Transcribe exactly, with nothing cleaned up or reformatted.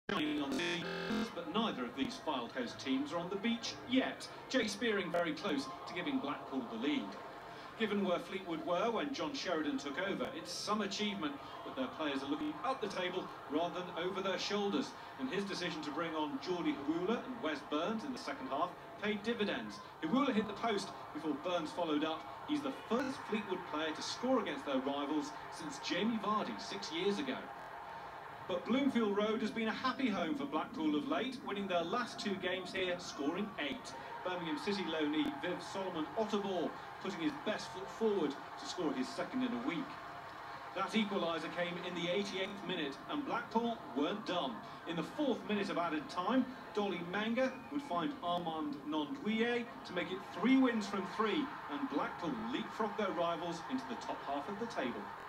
shining on the seas, but neither of these filed host teams are on the beach yet. Jay Spearing very close to giving Blackpool the lead. Given where Fleetwood were when John Sheridan took over, it's some achievement that their players are looking up the table rather than over their shoulders. And his decision to bring on Geordie Hawula and Wes Burns in the second half paid dividends. Hawula hit the post before Burns followed up. He's the first Fleetwood player to score against their rivals since Jamie Vardy six years ago. But Bloomfield Road has been a happy home for Blackpool of late, winning their last two games here, scoring eight. Birmingham City loanee Viv Solomon Otterbohr putting his best foot forward to score his second in a week. That equaliser came in the eighty-eighth minute, and Blackpool weren't done. In the fourth minute of added time, Dolly Manga would find Armand Nondouye to make it three wins from three, and Blackpool leapfrogged their rivals into the top half of the table.